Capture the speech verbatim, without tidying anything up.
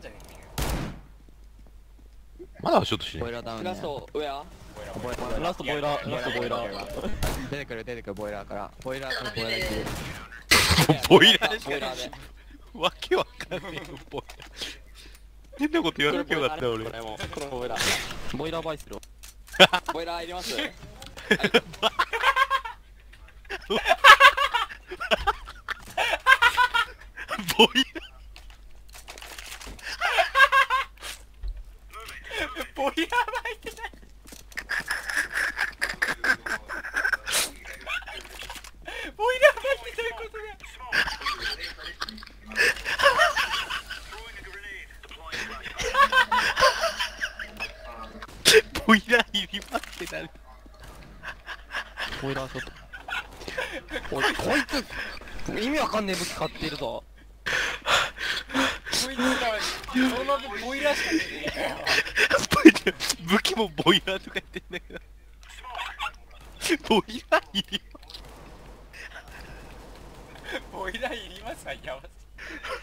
じゃねまだショットしねボイラーダウンね。 ラスト上はボイラーラストボイラー、ラストボイラー。 出てくる出てくるボイラーから。ボイラーからボイラーに来る。 ボイラーしかボイラーでわけわかんねえよボイラー変なこと言わなきゃよかったよ俺これもこれもボイラーボイラーバイスロボイラー入れますボイボイラー巻いてないボイラー巻いてないことがボイラーいりますってなるー。ボイラーショット。おい、こいつ、意味わかんねえ武器買ってるぞ。 こいつらその分ボイラーしか出てないよボイラー武器もボイラーとか言ってんだけどボイラーいりますボイラーいりますかやばす